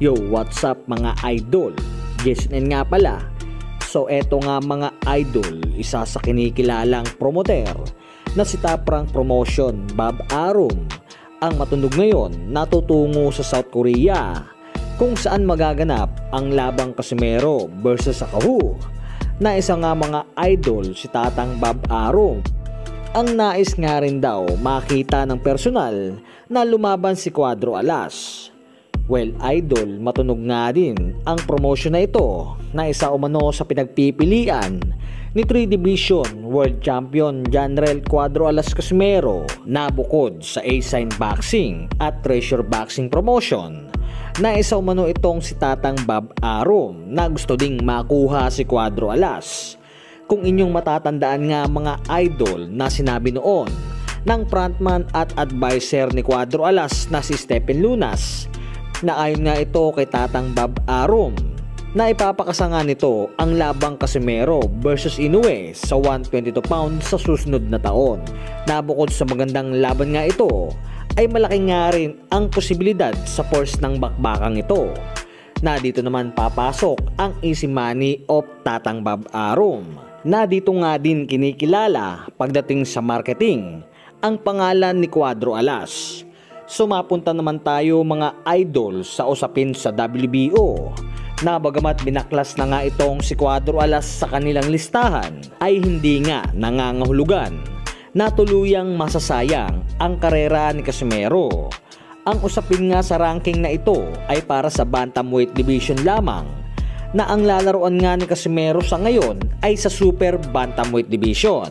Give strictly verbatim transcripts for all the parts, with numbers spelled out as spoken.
Yo, what's up mga idol? Jason nga pala. So eto nga mga idol, isa sa kinikilalang promoter na si Top Rank Promotion, Bob Arum, ang matunog ngayon natutungo sa South Korea kung saan magaganap ang labang Casimero versus Akahu, na isa nga mga idol si Tatang Bob Arum ang nais nga rin daw makita ng personal na lumaban si Cuadro Alas. Well idol, matunog nga din ang promotion na ito na isa umano sa pinagpipilian ni three Division World Champion Janrel Cuadro Alas Casimero na bukod sa A-Sign Boxing at Treasure Boxing Promotion na isa umano itong si Tatang Bob Arum na gusto ding makuha si Cuadro Alas. Kung inyong matatandaan nga mga idol na sinabi noon ng frontman at advisor ni Cuadro Alas na si Stephen Lunas na ayon nga ito kay Tatang Bob Arum na ipapakasa nga nito ang labang Casimero versus Inoue sa one twenty-two pounds sa susunod na taon. Na bukod sa magandang laban nga ito ay malaki nga rin ang posibilidad sa force ng bakbakang ito, na dito naman papasok ang easy money of Tatang Bob Arum, na dito nga din kinikilala pagdating sa marketing ang pangalan ni Cuadro Alas. So mapunta naman tayo mga idol sa usapin sa W B O, na bagamat binaklas na nga itong si Cuadro Alas sa kanilang listahan ay hindi nga nangangahulugan na tuluyang masasayang ang karera ni Casimero. Ang usapin nga sa ranking na ito ay para sa Bantamweight Division lamang, na ang lalaruan nga ni Casimero sa ngayon ay sa Super Bantamweight Division.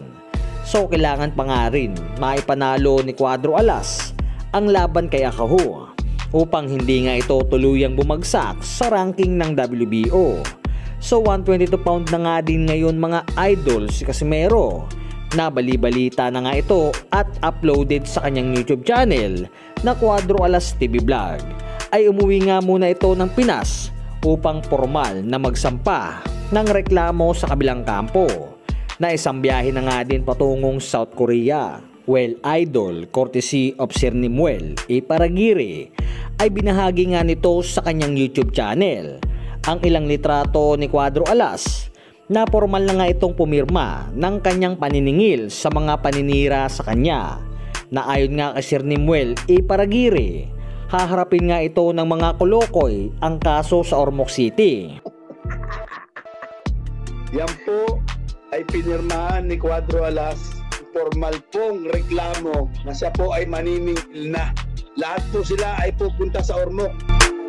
So kailangan pa nga rin maipanalo ni Cuadro Alas ang laban kay Akahu upang hindi nga ito tuluyang bumagsak sa ranking ng W B O. So one twenty-two pound na nga din ngayon mga idol si Casimero, na bali-balita na nga ito at uploaded sa kanyang YouTube channel na Cuadro Alas T V Vlog ay umuwi nga muna ito ng Pinas upang formal na magsampa ng reklamo sa kabilang kampo, na isang biyahe na nga din patungong South Korea. Well idol, courtesy of Sir Nimuel E. Paragire ay binahagi nga nito sa kanyang YouTube channel ang ilang litrato ni Cuadro Alas na formal na nga itong pumirma ng kanyang paniningil sa mga paninira sa kanya, na ayon nga kay Sir Nimuel E. Paragire, haharapin nga ito ng mga kolokoy ang kaso sa Ormoc City. Yan po ay pinirmahan ni Cuadro Alas, formal pong reklamo na siya po ay maniningil na. Lahat po sila ay pupunta sa Ormoc.